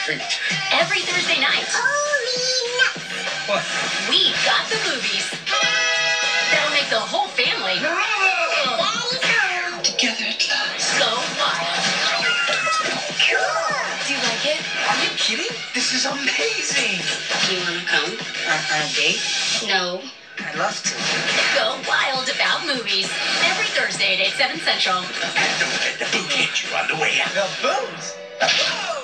Every Thursday night. Holy nuts! What? We got the movies. That'll make the whole family Daddy's home! Together at last. go wild. Cool! Do you like it? Are you kidding? This is amazing. Do you want to come? On a date? No. I'd love to. Go wild about movies. Every Thursday at 8, 7 Central. Don't let the boot hit you on the way out. The booze?